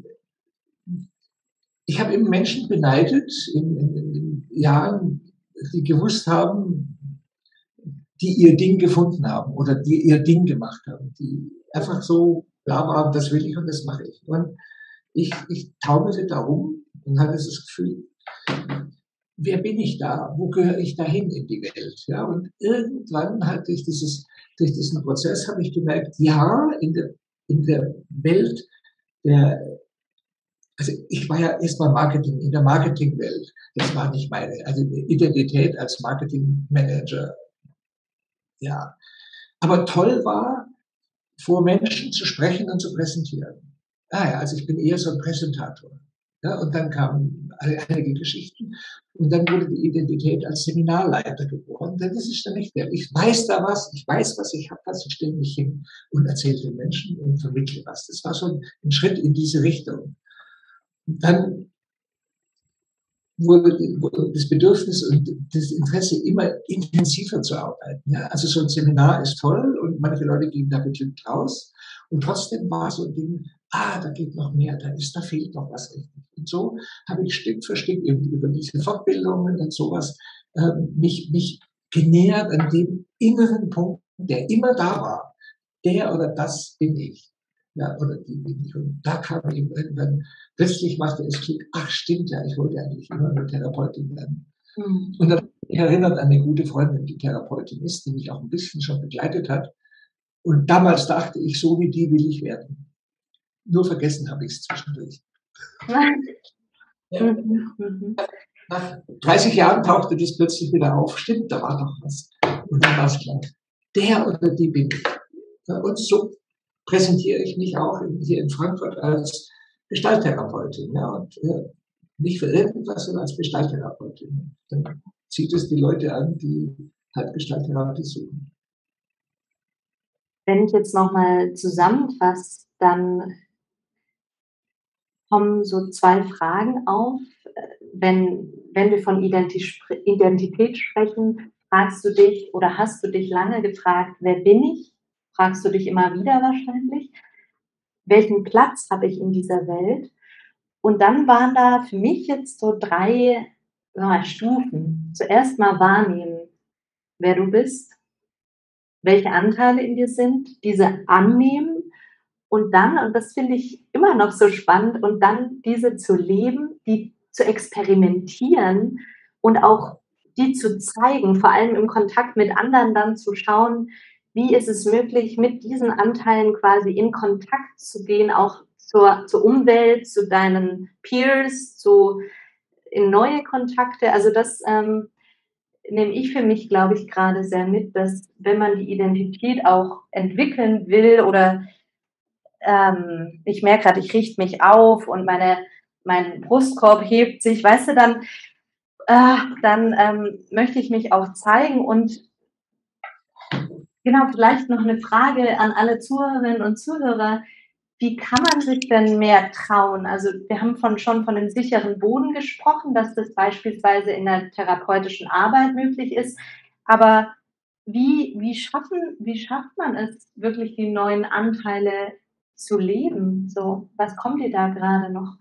ich habe eben Menschen beneidet in, in, in Jahren, die gewusst haben, die ihr Ding gefunden haben oder die ihr Ding gemacht haben, die einfach so klar waren, das will ich und das mache ich. Und ich, ich taumelte da rum und hatte das Gefühl, wer bin ich da? Wo gehöre ich dahin in die Welt? Ja, und irgendwann hatte ich dieses, durch diesen Prozess habe ich gemerkt, ja, in der, in der Welt der, also ich war ja erstmal Marketing, in der Marketingwelt. Das war nicht meine, also Identität als Marketingmanager. Ja. Aber toll war, vor Menschen zu sprechen und zu präsentieren. Ah ja, also ich bin eher so ein Präsentator. Ja, und dann kamen einige Geschichten und dann wurde die Identität als Seminarleiter geboren. Dann ist es dann nicht mehr. Ich weiß da was, ich weiß, was ich habe, was ich stelle mich hin und erzähle den Menschen und vermittle was. Das war schon ein Schritt in diese Richtung. Und dann wurde, wurde das Bedürfnis und das Interesse immer intensiver zu arbeiten. Ja, also so ein Seminar ist toll und manche Leute gehen da beglückt raus. Und trotzdem war so ein Ding, ah, da geht noch mehr, da ist, da fehlt noch was richtig. Und so habe ich Stück für Stück eben über diese Fortbildungen und sowas äh, mich, mich genähert an dem inneren Punkt, der immer da war. Der oder das bin ich. Ja, oder die bin ich. Und da kam eben irgendwann, plötzlich machte es Klick, ach stimmt ja, ich wollte eigentlich immer nur Therapeutin werden. Mhm. Und dann bin ich erinnert an eine gute Freundin, die Therapeutin ist, die mich auch ein bisschen schon begleitet hat. Und damals dachte ich, so wie die will ich werden. Nur vergessen habe ich es zwischendurch. Ja. Mhm. Nach dreißig Jahren tauchte das plötzlich wieder auf. Stimmt, da war doch was. Und dann war es klar, der oder die bin ich. Und so präsentiere ich mich auch hier in Frankfurt als Gestalttherapeutin. Ja, und äh, nicht für irgendwas, sondern als Gestalttherapeutin. Dann zieht es die Leute an, die halt Gestalttherapie suchen. Wenn ich jetzt nochmal zusammenfasse, dann kommen so zwei Fragen auf. Wenn, wenn wir von Identität sprechen, fragst du dich oder hast du dich lange gefragt, wer bin ich? Fragst du dich immer wieder wahrscheinlich. Welchen Platz habe ich in dieser Welt? Und dann waren da für mich jetzt so drei ja, Stufen. Zuerst mal wahrnehmen, wer du bist, welche Anteile in dir sind, diese annehmen und dann, und das finde ich immer noch so spannend, und dann diese zu leben, die zu experimentieren und auch die zu zeigen, vor allem im Kontakt mit anderen dann zu schauen, wie ist es möglich, mit diesen Anteilen quasi in Kontakt zu gehen, auch zur, zur Umwelt, zu deinen Peers, zu, in neue Kontakte. Also das ähm, nehme ich für mich, glaube ich, gerade sehr mit, dass wenn man die Identität auch entwickeln will oder ähm, ich merke gerade, ich richte mich auf und meine, mein Brustkorb hebt sich, weißt du, dann, äh, dann ähm, möchte ich mich auch zeigen und genau, vielleicht noch eine Frage an alle Zuhörerinnen und Zuhörer. Wie kann man sich denn mehr trauen? Also wir haben von, schon von dem sicheren Boden gesprochen, dass das beispielsweise in der therapeutischen Arbeit möglich ist. Aber wie, wie, schaffen, wie schafft man es, wirklich die neuen Anteile zu leben? So, was kommt dir da gerade noch?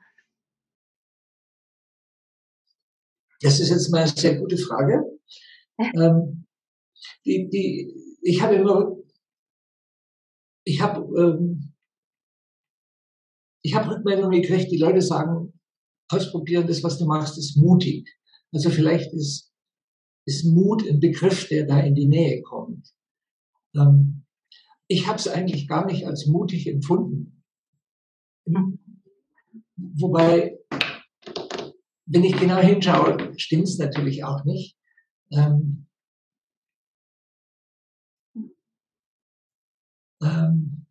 Das ist jetzt mal eine sehr gute Frage. ähm, die, die, ich habe immer, ich habe ähm, ich habe Rückmeldungen gekriegt, die Leute sagen, ausprobieren, das, was du machst, ist mutig. Also vielleicht ist, ist Mut ein Begriff, der da in die Nähe kommt. Ähm, ich habe es eigentlich gar nicht als mutig empfunden. Wobei, wenn ich genau hinschaue, stimmt es natürlich auch nicht. Ähm, ähm,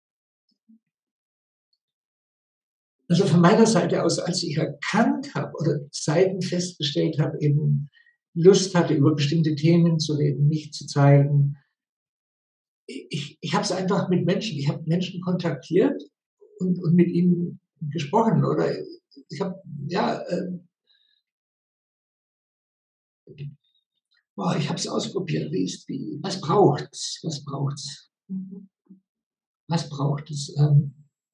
also von meiner Seite aus, als ich erkannt habe oder Seiten festgestellt habe, eben Lust hatte, über bestimmte Themen zu reden, mich zu zeigen, ich, ich habe es einfach mit Menschen, ich habe Menschen kontaktiert und, und mit ihnen gesprochen oder ich habe, ja, äh, Oh, ich habe es ausprobiert. Wie ist wie? Was braucht's? Was braucht's? Mhm. Was braucht es? Ähm,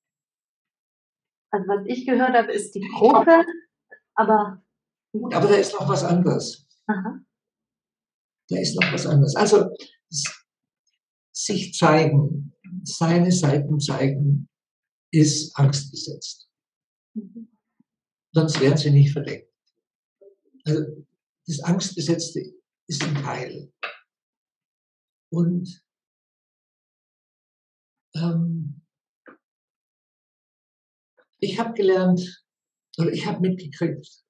Also was ich gehört habe, ist die Gruppe, aber gut, aber da ist noch was anderes. aha. Da ist noch was anderes. Also sich zeigen, seine Seiten zeigen, ist angstbesetzt. Mhm. Sonst wären sie nicht verdeckt. Also das Angstbesetzte ist ein Teil. Und ähm, ich habe gelernt, oder ich habe mitgekriegt,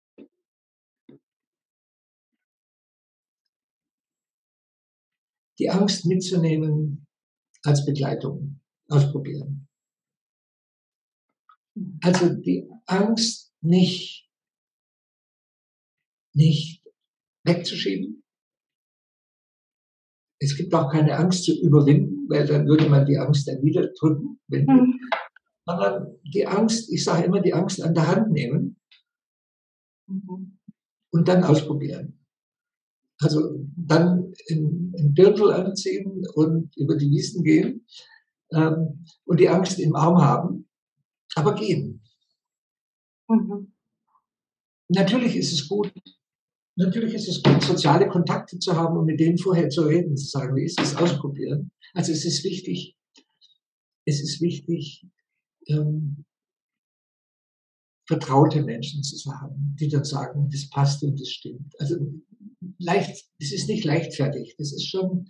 die Angst mitzunehmen als Begleitung, ausprobieren. Also die Angst nicht, nicht wegzuschieben. Es gibt auch keine Angst zu überwinden, weil dann würde man die Angst dann wieder drücken. Mhm. Sondern die Angst, ich sage immer, die Angst an der Hand nehmen Mhm. und dann ausprobieren. Also dann einen Dirndl anziehen und über die Wiesen gehen ähm, und die Angst im Arm haben, aber gehen. Mhm. Natürlich ist es gut, natürlich ist es gut, soziale Kontakte zu haben und mit denen vorher zu reden, zu sagen, wie ist es, ausprobieren. Also es ist wichtig, es ist wichtig, ähm, vertraute Menschen zu haben, die dann sagen, das passt und das stimmt. Also leicht, das ist nicht leichtfertig, das ist schon.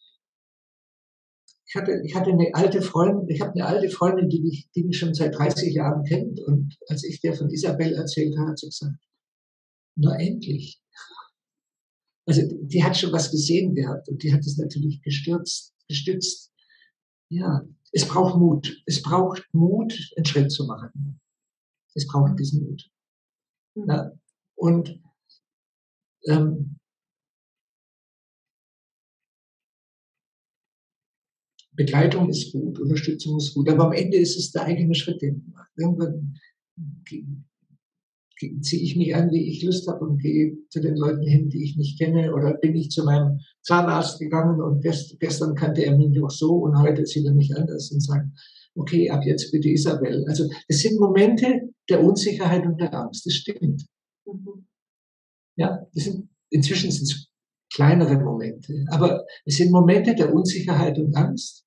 Ich hatte, ich hatte eine alte Freundin, ich habe eine alte Freundin, die mich, die mich schon seit dreißig Jahren kennt. Und als ich der von Isabel erzählt habe, hat sie gesagt, na endlich. Also die hat schon was gesehen gehabt und die hat es natürlich gestürzt, gestützt. Ja, es braucht Mut. Es braucht Mut, einen Schritt zu machen. Es braucht diesen Mut. Mhm. Ja. Und ähm, Begleitung ist gut, Unterstützung ist gut, aber am Ende ist es der eigene Schritt, den man macht. Irgendwann ziehe ich mich an, wie ich Lust habe und gehe zu den Leuten hin, die ich nicht kenne, oder bin ich zu meinem Zahnarzt gegangen und gest, gestern kannte er mich noch so und heute sieht er mich anders und sagt, okay, ab jetzt bitte Isabel. Also das sind Momente der Unsicherheit und der Angst, das stimmt. Mhm. Ja, das sind, inzwischen sind es kleinere Momente, aber es sind Momente der Unsicherheit und Angst.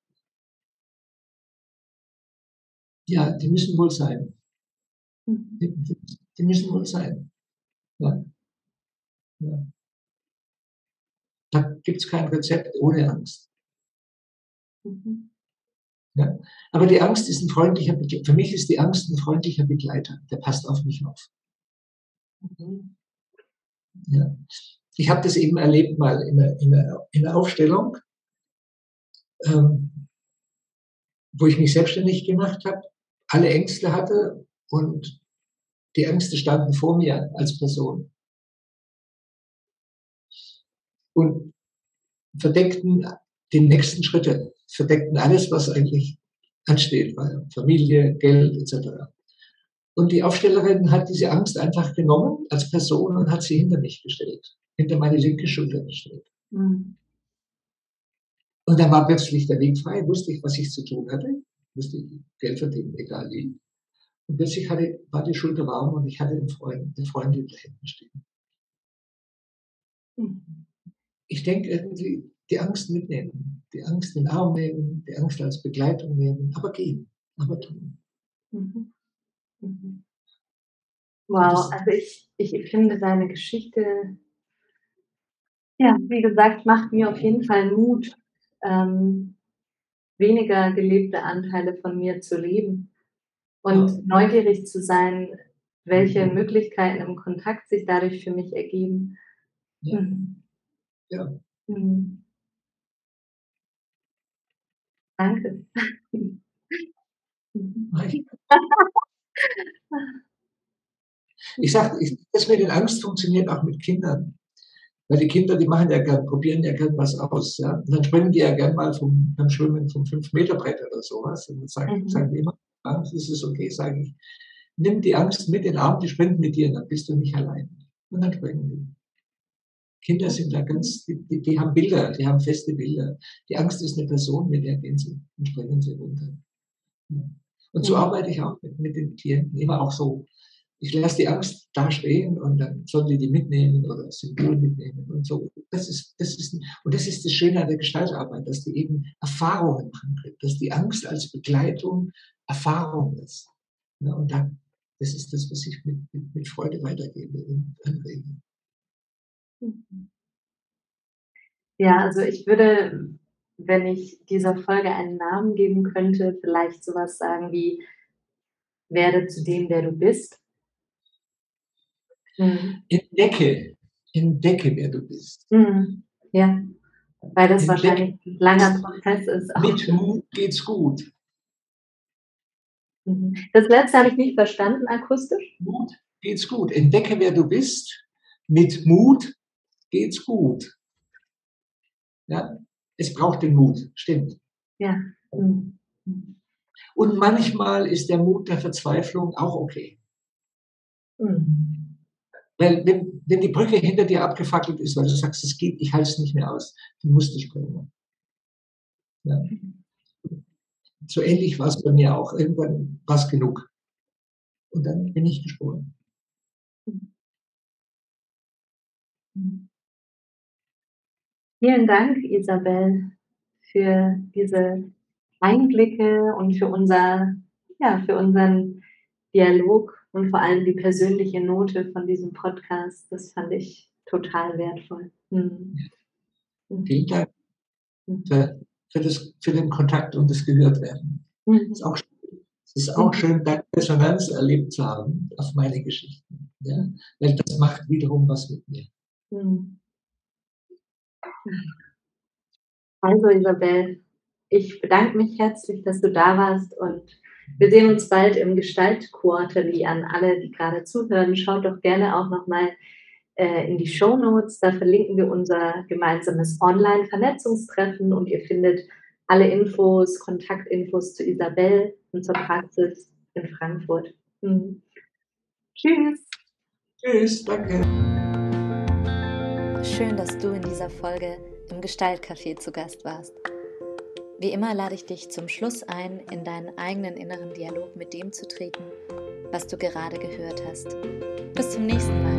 Ja, die müssen wohl sein. Mhm. Die, die, die müssen wohl sein. Ja, ja. Da gibt es kein Rezept ohne Angst. Mhm. Ja? Aber die Angst ist ein freundlicher Begleiter. Für mich ist die Angst ein freundlicher Begleiter. Der passt auf mich auf. Mhm. Ja? Ich habe das eben erlebt mal in einer, in einer, in einer Aufstellung, ähm, wo ich mich selbstständig gemacht habe, alle Ängste hatte und die Ängste standen vor mir als Person und verdeckten die nächsten Schritte, verdeckten alles, was eigentlich ansteht, weil Familie, Geld et cetera. Und die Aufstellerin hat diese Angst einfach genommen als Person und hat sie hinter mich gestellt, hinter meine linke Schulter gestellt. Mhm. Und dann war plötzlich der Weg frei, wusste ich, was ich zu tun hatte, musste ich Geld verdienen, egal wie. Und plötzlich hatte, war die Schulter warm und ich hatte einen Freund, eine Freundin da hinten stehen. Mhm. Ich denke irgendwie, die Angst mitnehmen, die Angst in den Arm nehmen, die Angst als Begleitung nehmen, aber gehen, aber tun. Mhm. Mhm. Und Wow, das, also ich, ich finde deine Geschichte, ja, wie gesagt, macht mir auf jeden Fall Mut, ähm, weniger gelebte Anteile von mir zu leben ja, und neugierig zu sein, welche Möglichkeiten im Kontakt sich dadurch für mich ergeben. ja, Mhm. ja. Mhm. Danke. Mhm. Ich, ich sage, ich, das mit den Angst funktioniert auch mit Kindern. Weil die Kinder, die machen ja gern, probieren ja gern was aus. Ja? Und dann springen die ja gern mal vom, beim Schwimmen vom fünf Meter Brett oder sowas. Und dann sagen, sagen Mhm. die immer, Angst, ist es okay, sage ich. Nimm die Angst mit in den Arm, die springt mit dir, dann bist du nicht allein. Und dann springen die. Kinder sind da ganz, die, die, die haben Bilder, die haben feste Bilder. Die Angst ist eine Person, mit der gehen sie und springen sie runter. Ja. Und so Mhm. arbeite ich auch mit, mit den Klienten, immer auch so. Ich lasse die Angst da stehen und dann sollen die die mitnehmen oder Symbol mitnehmen und so. Das ist, das ist, und das ist das Schöne an der Gestaltarbeit, dass die eben Erfahrungen machen können, dass die Angst als Begleitung Erfahrung ist. Ja, und dann, das ist das, was ich mit, mit, mit Freude weitergebe und anrege. Mhm. Ja, also ich würde, wenn ich dieser Folge einen Namen geben könnte, vielleicht sowas sagen wie werde zu dem, der du bist. Mhm. Entdecke, entdecke, wer du bist. Mhm. Ja, weil das Entdecke, wahrscheinlich ein langer Prozess ist auch. mit Mut geht's gut. Mhm. Das letzte habe ich nicht verstanden akustisch. Mut geht's gut. Entdecke, wer du bist. Mit Mut geht's gut. Ja, es braucht den Mut, stimmt. Ja. Mhm. Mhm. Und manchmal ist der Mut der Verzweiflung auch okay. Mhm. Weil wenn, wenn die Brücke hinter dir abgefackelt ist, weil du sagst, es geht, ich halte es nicht mehr aus, dann musst du springen. Ja. So ähnlich war es bei mir auch. Irgendwann war es genug. Und dann bin ich gesprungen. Mhm. Vielen Dank, Isabel, für diese Einblicke und für unser, ja, für unseren Dialog und vor allem die persönliche Note von diesem Podcast. Das fand ich total wertvoll. Mhm. Vielen Mhm. Dank Mhm. für, für, das, für den Kontakt und das Gehörtwerden. Es ist auch, es ist auch Mhm. schön, deine Resonanz erlebt zu haben auf meine Geschichten. Ja? Weil das macht wiederum was mit mir. Mhm. Also Isabel, ich bedanke mich herzlich, dass du da warst und wir sehen uns bald im Gestaltquarterly an alle, die gerade zuhören. Schaut doch gerne auch nochmal äh, in die Shownotes, da verlinken wir unser gemeinsames Online-Vernetzungstreffen und ihr findet alle Infos, Kontaktinfos zu Isabel und zur Praxis in Frankfurt. Mhm. Tschüss! Tschüss, danke. Schön, dass du in dieser Folge im Gestaltcafé zu Gast warst. Wie immer lade ich dich zum Schluss ein, in deinen eigenen inneren Dialog mit dem zu treten, was du gerade gehört hast. Bis zum nächsten Mal.